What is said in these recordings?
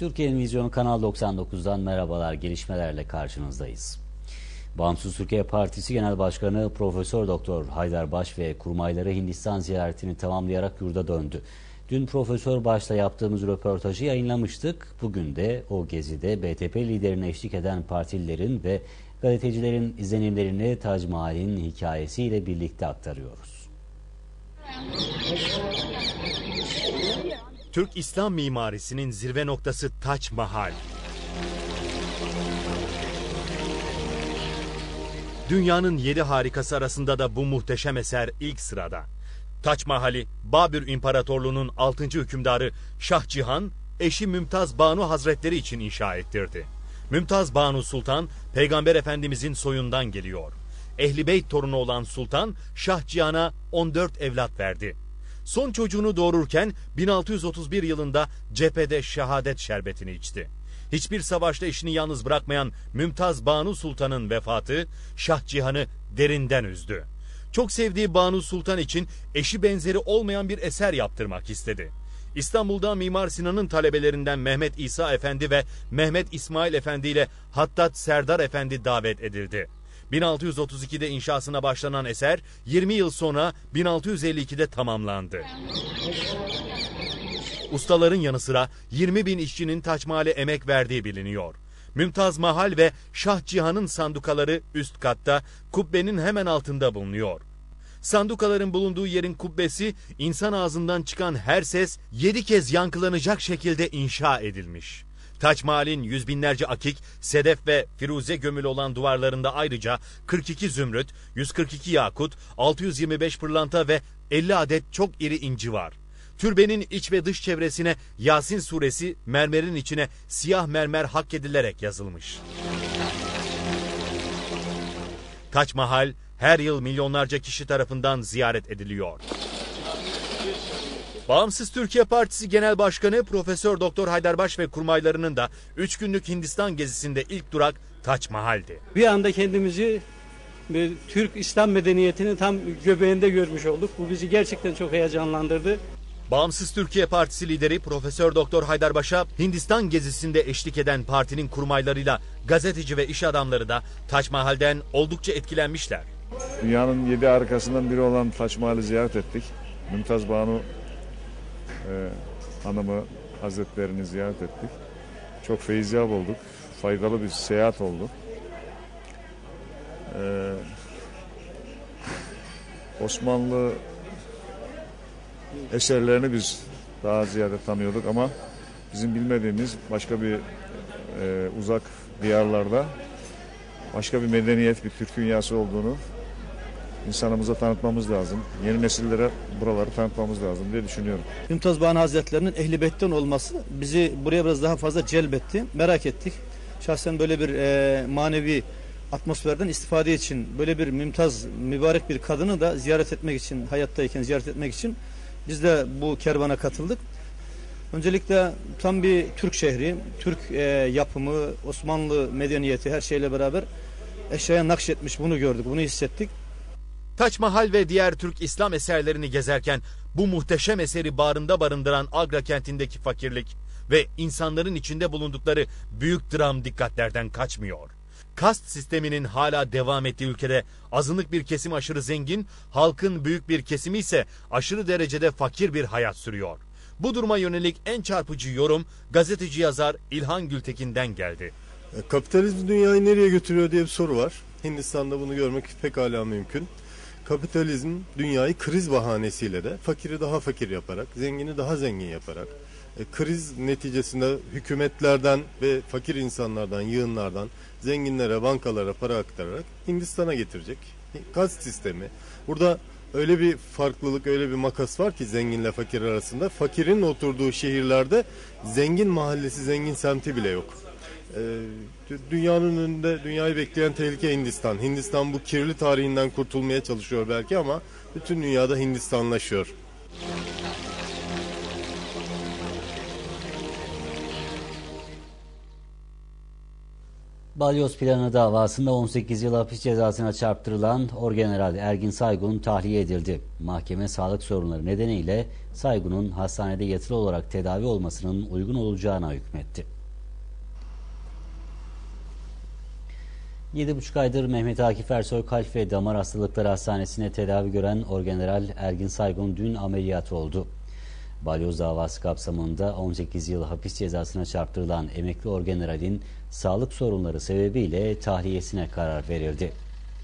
Türkiye'nin Vizyonu Kanal 99'dan merhabalar, gelişmelerle karşınızdayız. Bağımsız Türkiye Partisi Genel Başkanı Profesör Doktor Haydar Baş ve kurmayları Hindistan ziyaretini tamamlayarak yurda döndü. Dün Profesör Baş'la yaptığımız röportajı yayınlamıştık. Bugün de o gezide BTP liderine eşlik eden partililerin ve gazetecilerin izlenimlerini Tac Mahal'in hikayesiyle birlikte aktarıyoruz. Türk İslam mimarisinin zirve noktası Tac Mahal. Dünyanın 7 harikası arasında da bu muhteşem eser ilk sırada. Tac Mahal'i Babür İmparatorluğu'nun 6. hükümdarı Şah Cihan, eşi Mümtaz Banu Hazretleri için inşa ettirdi. Mümtaz Banu Sultan, Peygamber Efendimizin soyundan geliyor. Ehl-i Beyt torunu olan Sultan, Şah Cihan'a 14 evlat verdi. Son çocuğunu doğururken 1631 yılında cephede şehadet şerbetini içti. Hiçbir savaşta eşini yalnız bırakmayan Mümtaz Banu Sultan'ın vefatı Şah Cihan'ı derinden üzdü. Çok sevdiği Banu Sultan için eşi benzeri olmayan bir eser yaptırmak istedi. İstanbul'da Mimar Sinan'ın talebelerinden Mehmet İsa Efendi ve Mehmet İsmail Efendi ile Hattat Serdar Efendi davet edildi. 1632'de inşasına başlanan eser 20 yıl sonra 1652'de tamamlandı. Ustaların yanı sıra 20 bin işçinin Tac Mahal'e emek verdiği biliniyor. Mümtaz Mahal ve Şah Cihan'ın sandukaları üst katta, kubbenin hemen altında bulunuyor. Sandukaların bulunduğu yerin kubbesi, insan ağzından çıkan her ses 7 kez yankılanacak şekilde inşa edilmiş. Tac Mahal'in yüz binlerce akik, sedef ve firuze gömülü olan duvarlarında ayrıca 42 zümrüt, 142 yakut, 625 pırlanta ve 50 adet çok iri inci var. Türbenin iç ve dış çevresine Yasin suresi mermerin içine siyah mermer hakkedilerek yazılmış. Tac Mahal her yıl milyonlarca kişi tarafından ziyaret ediliyor. Bağımsız Türkiye Partisi Genel Başkanı Profesör Doktor Haydar Baş ve kurmaylarının da 3 günlük Hindistan gezisinde ilk durak Tac Mahal'di. Bir anda kendimizi Türk İslam medeniyetinin tam göbeğinde görmüş olduk. Bu bizi gerçekten çok heyecanlandırdı. Bağımsız Türkiye Partisi lideri Profesör Doktor Haydar Baş'a Hindistan gezisinde eşlik eden partinin kurmaylarıyla gazeteci ve iş adamları da Tac Mahal'den oldukça etkilenmişler. Dünyanın 7 harikasından biri olan Tac Mahal'i ziyaret ettik. Mümtaz Banu hanımı hazretlerini ziyaret ettik. Çok feyizliyap olduk. Faydalı bir seyahat oldu. Osmanlı eserlerini biz daha ziyade tanıyorduk ama bizim bilmediğimiz başka bir uzak diyarlarda başka bir medeniyet, bir Türk dünyası olduğunu insanımıza tanıtmamız lazım. Yeni nesillere buraları tanıtmamız lazım diye düşünüyorum. Mümtaz Banu Hazretlerinin Ehl-i Beyt'ten olması bizi buraya biraz daha fazla celbetti. Merak ettik. Şahsen böyle bir manevi atmosferden istifade için böyle bir mümtaz, mübarek bir kadını da ziyaret etmek için, hayattayken ziyaret etmek için biz de bu kervana katıldık. Öncelikle tam bir Türk şehri, Türk yapımı, Osmanlı medeniyeti her şeyle beraber eşyaya nakşetmiş, bunu gördük, bunu hissettik. Tac Mahal ve diğer Türk İslam eserlerini gezerken bu muhteşem eseri bağrında barındıran Agra kentindeki fakirlik ve insanların içinde bulundukları büyük dram dikkatlerden kaçmıyor. Kast sisteminin hala devam ettiği ülkede azınlık bir kesim aşırı zengin, halkın büyük bir kesimi ise aşırı derecede fakir bir hayat sürüyor. Bu duruma yönelik en çarpıcı yorum gazeteci yazar İlhan Gültekin'den geldi. Kapitalizm dünyayı nereye götürüyor diye bir soru var. Hindistan'da bunu görmek pekala mümkün. Kapitalizm dünyayı kriz bahanesiyle de fakiri daha fakir yaparak, zengini daha zengin yaparak, kriz neticesinde hükümetlerden ve fakir insanlardan, yığınlardan zenginlere, bankalara para aktararak Hindistan'a getirecek. Kast sistemi. Burada öyle bir farklılık, öyle bir makas var ki zenginle fakir arasında. Fakirin oturduğu şehirlerde zengin mahallesi, zengin semti bile yok. Dünyanın önünde, dünyayı bekleyen tehlike Hindistan. Hindistan bu kirli tarihinden kurtulmaya çalışıyor belki ama bütün dünyada Hindistanlaşıyor. Balyoz Planı davasında 18 yıl hapis cezasına çarptırılan Orgeneral Ergin Saygun tahliye edildi. Mahkeme sağlık sorunları nedeniyle Saygun'un hastanede yatılı olarak tedavi olmasının uygun olacağına hükmetti. 7,5 aydır Mehmet Akif Ersoy Kalp ve Damar Hastalıkları Hastanesi'ne tedavi gören Orgeneral Ergin Saygun dün ameliyat oldu. Balyoz davası kapsamında 18 yıl hapis cezasına çarptırılan emekli orgeneralin sağlık sorunları sebebiyle tahliyesine karar verildi.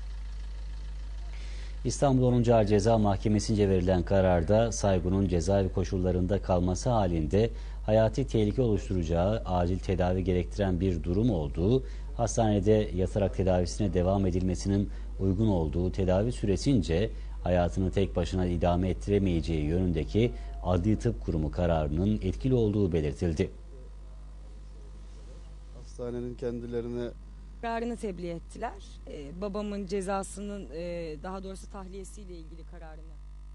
İstanbul 10. Ağır Ceza Mahkemesi'nce verilen kararda Saygun'un cezaevi koşullarında kalması halinde hayati tehlike oluşturacağı acil tedavi gerektiren bir durum olduğu, hastanede yatarak tedavisine devam edilmesinin uygun olduğu, tedavi süresince hayatını tek başına idame ettiremeyeceği yönündeki Adli Tıp Kurumu kararının etkili olduğu belirtildi. Hastanenin kendilerine kararını tebliğ ettiler. Babamın cezasının daha doğrusu tahliyesiyle ilgili kararını.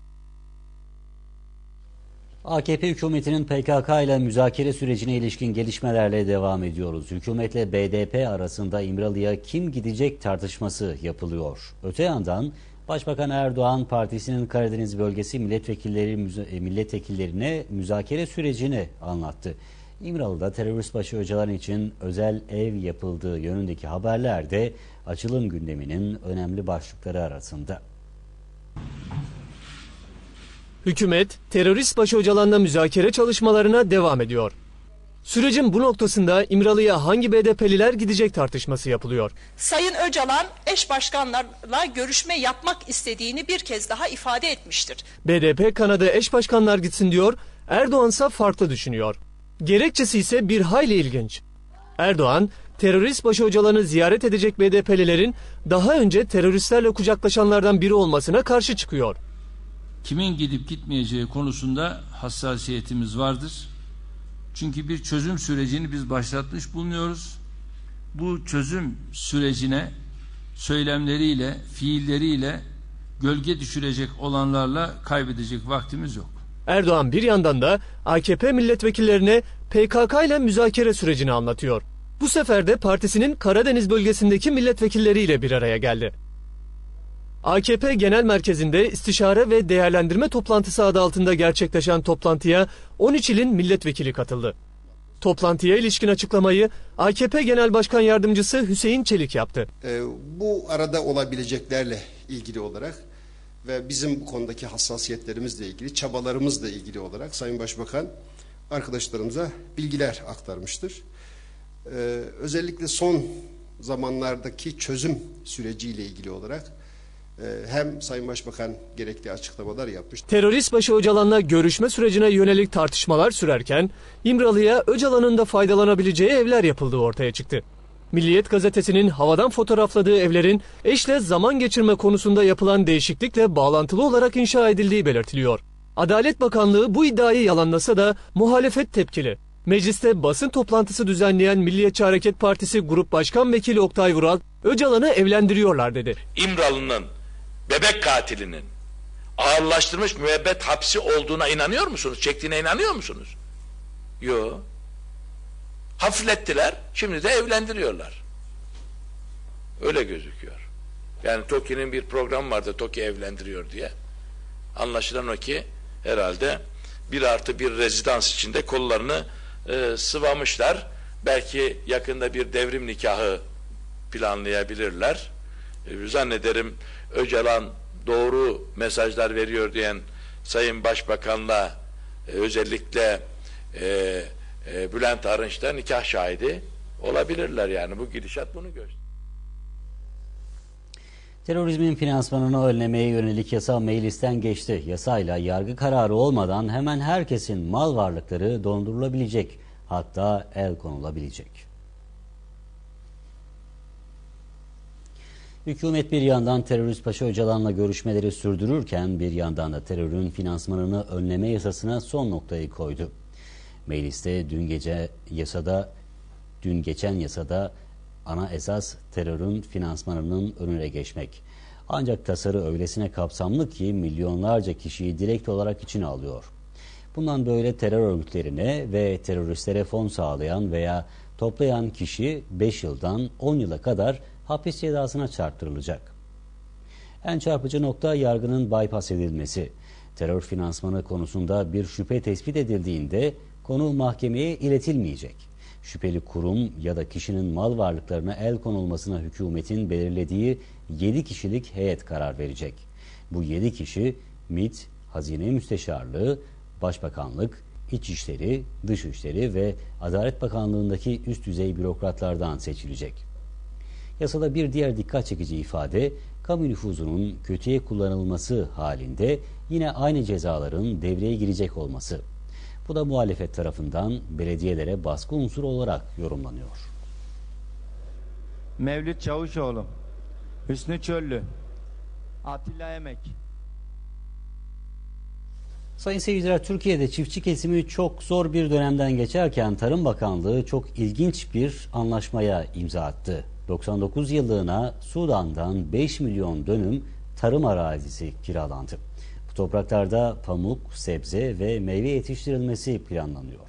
AKP hükümetinin PKK ile müzakere sürecine ilişkin gelişmelerle devam ediyoruz. Hükümetle BDP arasında İmralı'ya kim gidecek tartışması yapılıyor. Öte yandan Başbakan Erdoğan partisinin Karadeniz bölgesi milletvekillerine müzakere sürecini anlattı. İmralı'da terörist başı Öcalan için özel ev yapıldığı yönündeki haberler de açılım gündeminin önemli başlıkları arasında. Hükümet, terörist başı Öcalan'la müzakere çalışmalarına devam ediyor. Sürecin bu noktasında İmralı'ya hangi BDP'liler gidecek tartışması yapılıyor. Sayın Öcalan eş başkanlarla görüşme yapmak istediğini bir kez daha ifade etmiştir. BDP kanadı eş başkanlar gitsin diyor, Erdoğan ise farklı düşünüyor. Gerekçesi ise bir hayli ilginç. Erdoğan, terörist başı Öcalan'ı ziyaret edecek BDP'lilerin daha önce teröristlerle kucaklaşanlardan biri olmasına karşı çıkıyor. Kimin gidip gitmeyeceği konusunda hassasiyetimiz vardır. Çünkü bir çözüm sürecini biz başlatmış bulunuyoruz. Bu çözüm sürecine söylemleriyle, fiilleriyle gölge düşürecek olanlarla kaybedecek vaktimiz yok. Erdoğan bir yandan da AKP milletvekillerine PKK ile müzakere sürecini anlatıyor. Bu sefer de partisinin Karadeniz bölgesindeki milletvekilleriyle bir araya geldi. AKP Genel Merkezi'nde istişare ve değerlendirme toplantısı adı altında gerçekleşen toplantıya 13 ilin milletvekili katıldı. Toplantıya ilişkin açıklamayı AKP Genel Başkan Yardımcısı Hüseyin Çelik yaptı. Bu arada olabileceklerle ilgili olarak ve bizim bu konudaki hassasiyetlerimizle ilgili, çabalarımızla ilgili olarak Sayın Başbakan arkadaşlarımıza bilgiler aktarmıştır. Özellikle son zamanlardaki çözüm süreciyle ilgili olarak hem Sayın Başbakan gerekli açıklamalar yapmış. Terörist başı Öcalan'la görüşme sürecine yönelik tartışmalar sürerken İmralı'ya Öcalan'ın da faydalanabileceği evler yapıldığı ortaya çıktı. Milliyet gazetesinin havadan fotoğrafladığı evlerin eşle zaman geçirme konusunda yapılan değişiklikle bağlantılı olarak inşa edildiği belirtiliyor. Adalet Bakanlığı bu iddiayı yalanlasa da muhalefet tepkili. Mecliste basın toplantısı düzenleyen Milliyetçi Hareket Partisi Grup Başkan Vekili Oktay Vural, Öcalan'ı evlendiriyorlar dedi. İmralı'nın bebek katilinin ağırlaştırılmış müebbet hapsi olduğuna inanıyor musunuz? Çektiğine inanıyor musunuz? Yok. Hafiflettiler, şimdi de evlendiriyorlar. Öyle gözüküyor. Yani TOKİ'nin bir programı vardı, TOKİ evlendiriyor diye. Anlaşılan o ki herhalde 1+1 rezidans içinde kollarını sıvamışlar. Belki yakında bir devrim nikahı planlayabilirler. Zannederim Öcalan doğru mesajlar veriyor diyen Sayın Başbakan'la özellikle Bülent Arınç'ta nikah şahidi olabilirler, yani bu gidişat bunu gösteriyor. Terörizmin finansmanını önlemeye yönelik yasa meclisten geçti. Yasayla yargı kararı olmadan hemen herkesin mal varlıkları dondurulabilecek, hatta el konulabilecek. Hükümet bir yandan terörist başı Öcalan'la görüşmeleri sürdürürken bir yandan da terörün finansmanını önleme yasasına son noktayı koydu. Mecliste dün geçen yasada ana esas terörün finansmanının önüne geçmek. Ancak tasarı öylesine kapsamlı ki milyonlarca kişiyi direkt olarak içine alıyor. Bundan böyle terör örgütlerine ve teröristlere fon sağlayan veya Toplayan kişi 5 yıldan 10 yıla kadar hapis cezasına çarptırılacak. En çarpıcı nokta yargının bypass edilmesi. Terör finansmanı konusunda bir şüphe tespit edildiğinde konu mahkemeye iletilmeyecek. Şüpheli kurum ya da kişinin mal varlıklarına el konulmasına hükümetin belirlediği 7 kişilik heyet karar verecek. Bu 7 kişi MİT, Hazine Müsteşarlığı, Başbakanlık, İçişleri, Dışişleri ve Adalet Bakanlığı'ndaki üst düzey bürokratlardan seçilecek. Yasada bir diğer dikkat çekici ifade, kamu nüfuzunun kötüye kullanılması halinde yine aynı cezaların devreye girecek olması. Bu da muhalefet tarafından belediyelere baskı unsuru olarak yorumlanıyor. Mevlüt Çavuşoğlu, Hüsnü Çöllü, Atilla Emek. Sayın seyirciler, Türkiye'de çiftçi kesimi çok zor bir dönemden geçerken Tarım Bakanlığı çok ilginç bir anlaşmaya imza attı. 99 yıllığına Sudan'dan 5 milyon dönüm tarım arazisi kiralandı. Bu topraklarda pamuk, sebze ve meyve yetiştirilmesi planlanıyor.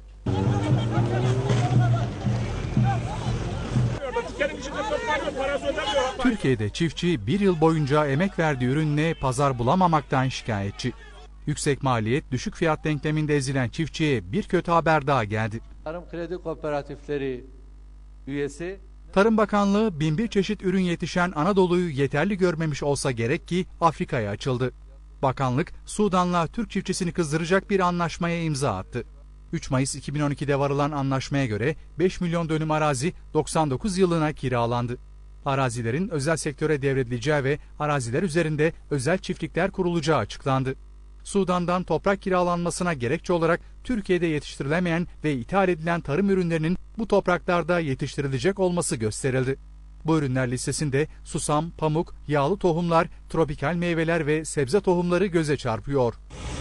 Türkiye'de çiftçi bir yıl boyunca emek verdiği ürünle pazar bulamamaktan şikayetçi. Yüksek maliyet, düşük fiyat denkleminde ezilen çiftçiye bir kötü haber daha geldi. Tarım Kredi Kooperatifleri üyesi. Tarım Bakanlığı binbir çeşit ürün yetişen Anadolu'yu yeterli görmemiş olsa gerek ki Afrika'ya açıldı. Bakanlık, Sudan'la Türk çiftçisini kızdıracak bir anlaşmaya imza attı. 3 Mayıs 2012'de varılan anlaşmaya göre 5 milyon dönüm arazi 99 yılına kiralandı. Arazilerin özel sektöre devredileceği ve araziler üzerinde özel çiftlikler kurulacağı açıklandı. Sudan'dan toprak kiralanmasına gerekçe olarak Türkiye'de yetiştirilemeyen ve ithal edilen tarım ürünlerinin bu topraklarda yetiştirilecek olması gösterildi. Bu ürünler listesinde susam, pamuk, yağlı tohumlar, tropikal meyveler ve sebze tohumları göze çarpıyor.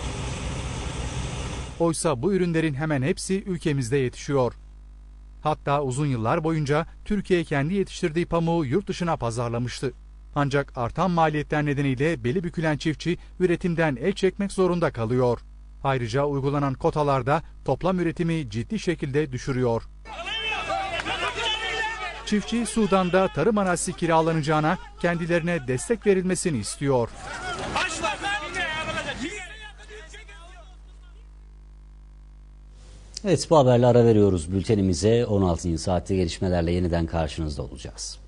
Oysa bu ürünlerin hemen hepsi ülkemizde yetişiyor. Hatta uzun yıllar boyunca Türkiye kendi yetiştirdiği pamuğu yurt dışına pazarlamıştı. Ancak artan maliyetler nedeniyle beli bükülen çiftçi üretimden el çekmek zorunda kalıyor. Ayrıca uygulanan kotalarda toplam üretimi ciddi şekilde düşürüyor. Çiftçi Sudan'da tarım arazisi kiralanacağına kendilerine destek verilmesini istiyor. Evet, bu haberle ara veriyoruz bültenimize. 16. saatte gelişmelerle yeniden karşınızda olacağız.